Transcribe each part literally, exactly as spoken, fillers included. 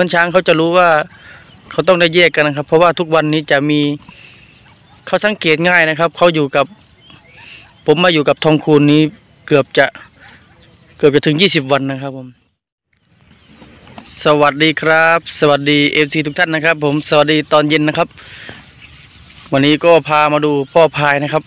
อนช้างเขาจะรู้ว่าเขาต้องได้แยกกันนะครับเพราะว่าทุกวันนี้จะมีเขาสังเกตง่ายนะครับเขาอยู่กับผมมาอยู่กับทองคูณนี้เกือบจะเกือบจะถึงยี่สิบวันนะครับผมสวัสดีครับสวัสดีเอฟซีทุกท่านนะครับผมสวัสดีตอนเย็นนะครับวันนี้ก็พามาดูพ่อพายนะครับ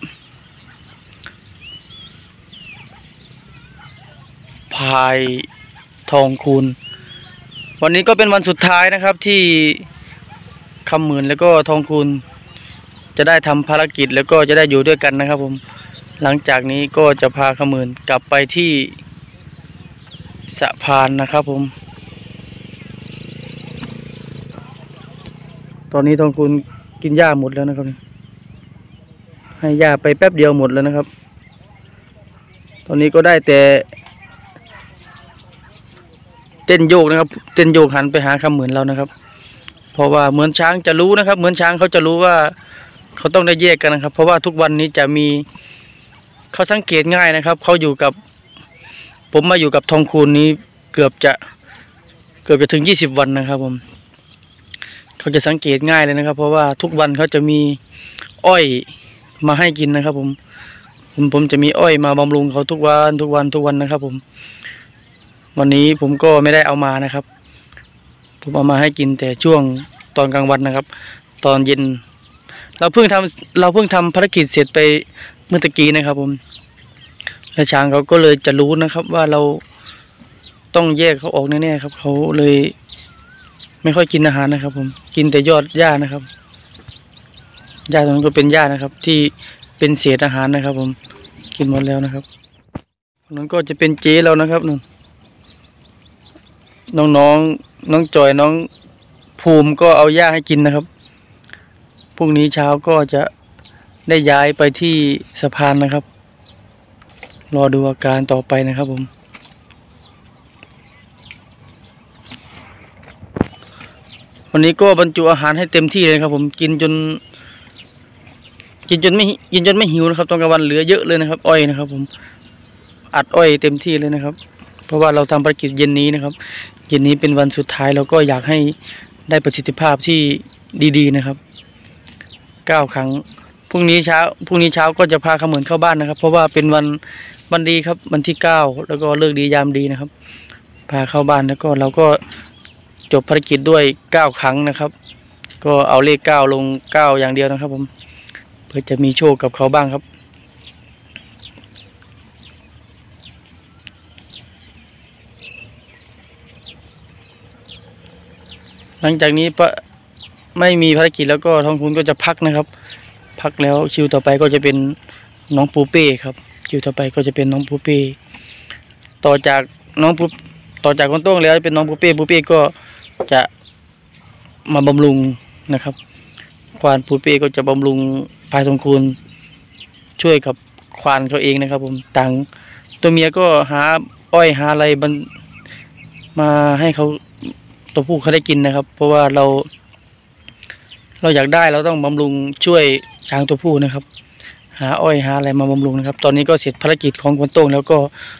พายทองคูณวันนี้ก็เป็นวันสุดท้ายนะครับที่คำหมื่นแล้วก็ทองคูณจะได้ทำภารกิจแล้วก็จะได้อยู่ด้วยกันนะครับผมหลังจากนี้ก็จะพาคำหมื่นกลับไปที่สะพานนะครับผมตอนนี้ทองคูณกินหญ้าหมดแล้วนะครับให้หญ้าไปแป๊บเดียวหมดแล้วนะครับตอนนี้ก็ได้แต่เต้นโยกนะครับเต้นโยกหันไปหาคำหมื่นเรานะครับเพราะว่าเหมือนช้างจะรู้นะครับเหมือนช้างเขาจะรู้ว่าเขาต้องได้แยกกันนะครับเพราะว่าทุกวันนี้จะมีเขาสังเกตง่ายนะครับเขาอยู่กับผมมาอยู่กับทองคูณนี้เกือบจะเกือบจะถึงยี่สิบวันนะครับผมเขาจะสังเกตง่ายเลยนะครับเพราะว่าทุกวันเขาจะมีอ้อยมาให้กินนะครับผมผมผมจะมีอ้อยมาบำรุงเขาทุกวันทุกวันทุกวันนะครับผมวันนี้ผมก็ไม่ได้เอามานะครับผมเอามาให้กินแต่ช่วงตอนกลางวันนะครับตอนเย็นเราเพิ่งทำเราเพิ่งทำภารกิจเสร็จไปเมื่อตะกี้นะครับผมและช้างเขาก็เลยจะรู้นะครับว่าเราต้องแยกเขาออกแน่ๆครับเขาเลยไม่ค่อยกินอาหารนะครับผมกินแต่ยอดหญ้านะครับหญ้าตรงนั้นก็เป็นหญ้านะครับที่เป็นเศษอาหารนะครับผมกินหมดแล้วนะครับตรงนั้นก็จะเป็นเจ๊เรานะครับนู่นน้องน้องน้องจอยน้องภูมิก็เอาหญ้าให้กินนะครับพรุ่งนี้เช้าก็จะได้ย้ายไปที่สะพานนะครับรอดูอาการต่อไปนะครับผมวันนี้ก็บรรจุอาหารให้เต็มที่เลยครับผมกินจนกินจนไม่กินจนไม่หิวนะครับตอนกลางวันเหลือเยอะเลยนะครับอ้อยนะครับผมอัดอ้อยเต็มที่เลยนะครับเพราะว่าเราทำภารกิจเย็นนี้นะครับเย็นนี้เป็นวันสุดท้ายเราก็อยากให้ได้ประสิทธิภาพที่ดีๆนะครับเก้าครั้งพรุ่งนี้เช้าพรุ่งนี้เช้าก็จะพาคำหมื่นเข้าบ้านนะครับเพราะว่าเป็นวันวันดีครับวันที่เก้าแล้วก็เลิกดียามดีนะครับพาเข้าบ้านแล้วก็เราก็จบภารกิจด้วยเก้าครั้งนะครับก็เอาเลขเก้าลงเก้าอย่างเดียวนะครับผมเพื่อจะมีโชคกับเขาบ้างครับหลังจากนี้ไม่มีภารกิจแล้วก็ทองคูณก็จะพักนะครับพักแล้วคิวต่อไปก็จะเป็นน้องปูเป้ครับคิวต่อไปก็จะเป็นน้องปูเป้ต่อจากน้องปูต่อจากคนโต้งแล้วเป็นน้องปูเป้ปูเป้ก็จะมาบำรุงนะครับควานปูเป้ก็จะบำรุงพายทองคูณช่วยกับควานเขาเองนะครับผมต่างตัวเมียก็หาอ้อยหาอะไรมาให้เขาตัวผู้เขาได้กินนะครับเพราะว่าเราเราอยากได้เราต้องบำรุงช่วยช้างตัวผู้นะครับหาอ้อยหาอะไรมาบำรุงนะครับตอนนี้ก็เสร็จภารกิจของคนโต้งแล้วก็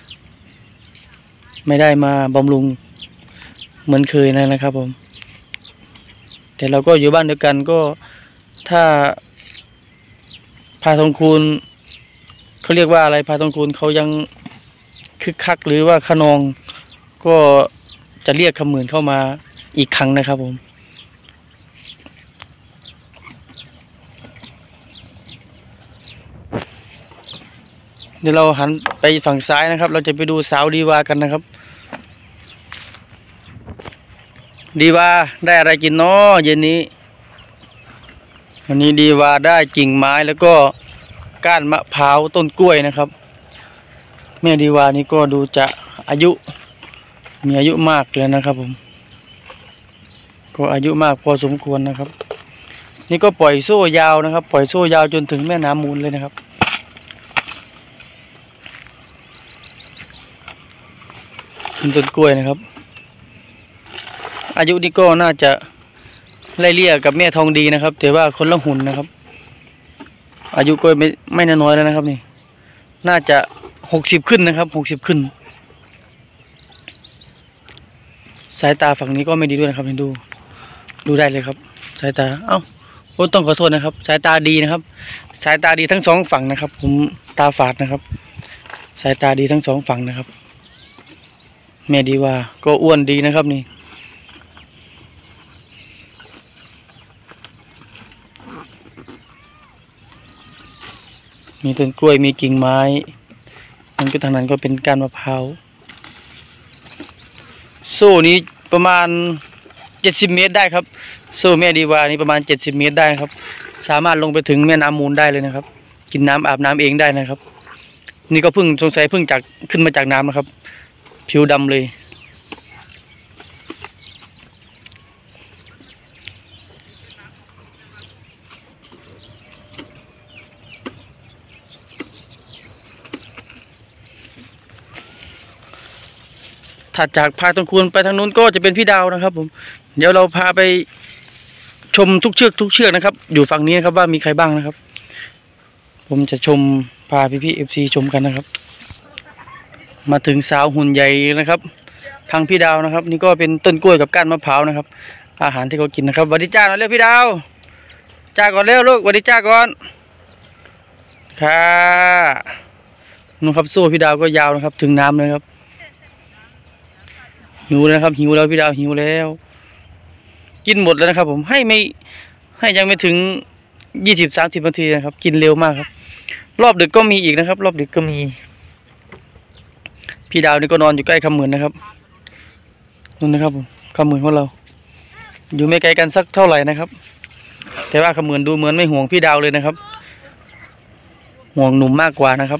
ไม่ได้มาบำรุงเหมือนเคยนะครับผมแต่เราก็อยู่บ้านเดียวกันก็ถ้าพาทองคูณเขาเรียกว่าอะไรพาทองคูณเขายังคึกคักหรือว่าขนองก็จะเรียกคำหมื่นเข้ามาอีกครั้งนะครับผมเดี๋ยวเราหันไปฝั่งซ้ายนะครับเราจะไปดูสาวดีวากันนะครับดีวาได้อะไรกินเนาะเย็นนี้วันนี้ดีวาได้กิ่งไม้แล้วก็ก้านมะพร้าวต้นกล้วยนะครับแม่ดีวานี่ก็ดูจะอายุมีอายุมากเลยนะครับผมก็อายุมากพอสมควรนะครับนี่ก็ปล่อยโซ่ยาวนะครับปล่อยโซ่ยาวจนถึงแม่น้ำมูลเลยนะครับเป็นต้นกล้วยนะครับอายุนี่ก็น่าจะไล่เลี่ยกับแม่ทองดีนะครับแต่ว่าคนละหุ่นนะครับอายุก็ไม่ไม่น้อยแล้วนะครับนี่น่าจะหกสิบขึ้นนะครับหกสิบขึ้นสายตาฝั่งนี้ก็ไม่ดีด้วยนะครับเห็นดูดูได้เลยครับสายตาเอ้าโอ้ต้องขอโทษนะครับสายตาดีนะครับสายตาดีทั้งสองฝั่งนะครับผมตาฝาดนะครับสายตาดีทั้งสองฝั่งนะครับแม่ดีว่าก็อ้วนดีนะครับนี่มีต้นกล้วยมีกิ่งไม้มันก็ทางนั้นก็เป็นก้านมะพร้าวโซ่นี้ประมาณเจ็ดสิบเมตรได้ครับโซ่แม่ดีว่านี่ประมาณเจ็ดสิบเมตรได้ครับสามารถลงไปถึงแม่น้ำมูลได้เลยนะครับกินน้ำอาบน้ำเองได้นะครับนี่ก็เพิ่งสงสัยเพิ่งจากขึ้นมาจากน้ำนะครับผิวดำเลยถัดจากพาต้นคูณไปทางนู้นก็จะเป็นพี่ดาวนะครับผมเดี๋ยวเราพาไปชมทุกเชือกทุกเชือกนะครับอยู่ฝั่งนี้นะครับว่ามีใครบ้างนะครับผมจะชมพาพี่พี่เอฟซีชมกันนะครับมาถึงสาวหุ่นใหญ่นะครับทางพี่ดาวนะครับนี่ก็เป็นต้นกล้วยกับก้านมะพร้าวนะครับอาหารที่เขากินนะครับสวัสดีจ้าเร็วพี่ดาวจ้าก่อนเร็วลูกสวัสดีจ้าก่อนค่ะนู่นครับโซ่พี่ดาวก็ยาวนะครับถึงน้ำเลยครับหิวนะครับหิวแล้วพี่ดาวหิวแล้วกินหมดแล้วนะครับผมให้ไม่ให้ยังไม่ถึงยี่สิบสามสิบนาทีนะครับกินเร็วมากครับรอบดึกก็มีอีกนะครับรอบดึกก็มีพี่ดาวนี่ก็นอนอยู่ใกล้คำเหมือนนะครับนู่นนะครับผมคำเหมือนของเราอยู่ไม่ไกลกันสักเท่าไหร่นะครับแต่ว่าคำเหมือนดูเหมือนไม่ห่วงพี่ดาวเลยนะครับห่วงหนุ่มมากกว่านะครับ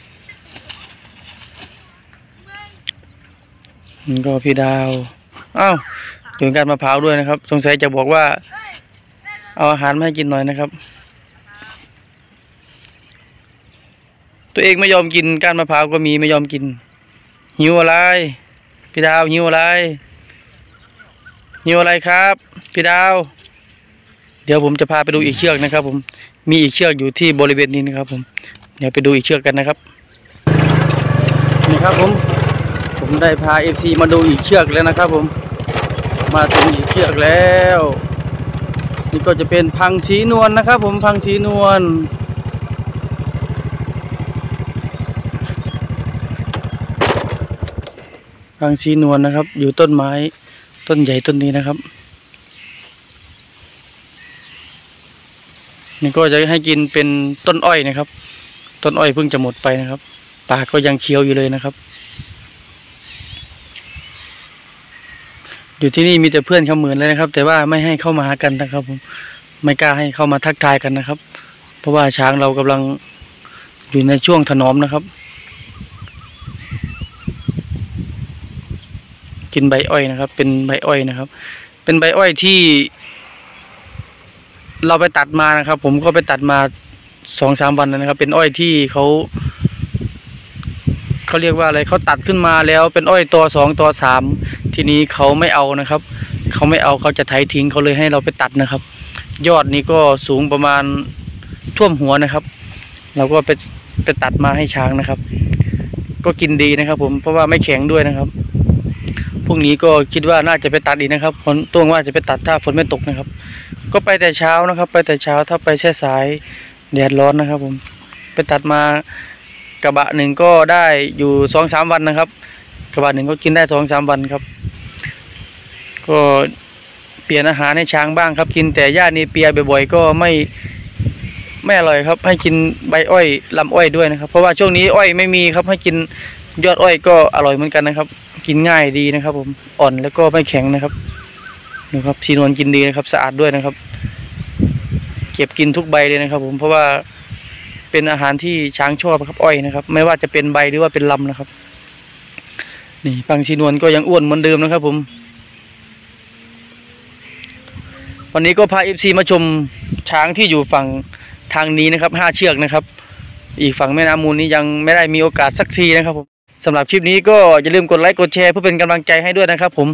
นี่ก็พี่ดาวอ้าวถึงการมะพร้าวด้วยนะครับสงสัยจะบอกว่าเอาอาหารมาให้กินหน่อยนะครับตัวเองไม่ยอมกินก้านมะพร้าวก็มีไม่ยอมกินหิวอะไรพี่ดาวหิวอะไรหิวอะไรครับพี่ดาวเดี๋ยวผมจะพาไปดูอีกเชือกนะครับผมมีอีกเชือกอยู่ที่บริเวณนี้นะครับผมเดี๋ยวไปดูอีกเชือกกันนะครับนี่ครับผมผมได้พาเอฟซีมาดูอีกเชือกแล้วนะครับผมมาถึงอีกเชือกแล้วนี่ก็จะเป็นพังสีนวลนะครับผมพังสีนวลพังสีนวลนะครับอยู่ต้นไม้ต้นใหญ่ต้นนี้นะครับนี่ก็จะให้กินเป็นต้นอ้อยนะครับต้นอ้อยเพิ่งจะหมดไปนะครับปากก็ยังเคี้ยวอยู่เลยนะครับอยู่ที่นี่มีแต่เพื่อนเขาเหมือนเลยนะครับแต่ว่าไม่ให้เข้ามาหากันนะครับผมไม่กล้าให้เข้ามาทักทายกันนะครับเพราะว่าช้างเรากำลังอยู่ในช่วงถนอมนะครับกินใบอ้อยนะครับเป็นใบอ้อยนะครับเป็นใบอ้อยที่เราไปตัดมานะครับผมก็ไปตัดมาสองสามวันนะครับเป็นอ้อยที่เขาเขาเรียกว่าอะไรเขาตัดขึ้นมาแล้วเป็นอ้อยตัวสองตัวสามทีนี้เขาไม่เอานะครับเขาไม่เอาเขาจะไถทิ้งเขาเลยให้เราไปตัดนะครับยอดนี้ก็สูงประมาณท่วมหัวนะครับเราก็ไปไปตัดมาให้ช้างนะครับก็กินดีนะครับผมเพราะว่าไม่แข็งด้วยนะครับพรุ่งนี้ก็คิดว่าน่าจะไปตัดอีกนะครับฝนต้วงว่าจะไปตัดถ้าฝนไม่ตกนะครับก็ไปแต่เช้านะครับไปแต่เช้าถ้าไปแช่สายแดดร้อนนะครับผมไปตัดมากระบะหนึ่งก็ได้อยู่สองสามวันนะครับกระบะหนึ่งก็กินได้สองสามวันครับก็เปลี่ยนอาหารให้ช้างบ้างครับกินแต่หญ้าเนเปียบ่อยๆก็ไม่ไม่อร่อยครับให้กินใบอ้อยลำอ้อยด้วยนะครับเพราะว่าช่วงนี้อ้อยไม่มีครับให้กินยอดอ้อยก็อร่อยเหมือนกันนะครับกินง่ายดีนะครับผมอ่อนแล้วก็ไม่แข็งนะครับนี่ครับสีนวลกินดีนะครับสะอาดด้วยนะครับเก็บกินทุกใบเลยนะครับผมเพราะว่าเป็นอาหารที่ช้างชอบครับอ้อยนะครับไม่ว่าจะเป็นใบหรือว่าเป็นลำนะครับนี่พังสีนวลก็ยังอ้วนเหมือนเดิมนะครับผมวันนี้ก็พาเอฟซีมาชมช้างที่อยู่ฝั่งทางนี้นะครับห้าเชือกนะครับอีกฝั่งแม่น้ำมูลนี้ยังไม่ได้มีโอกาสสักทีนะครับผมสำหรับคลิปนี้ก็อย่าลืมกดไลค์กดแชร์เพื่อเป็นกำลังใจให้ด้วยนะครับผม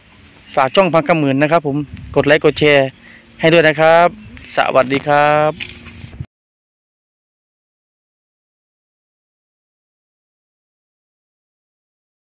ฝากช่องพังคำหมื่นนะครับผมกดไลค์กดแชร์ให้ด้วยนะครับสวัสดีครับ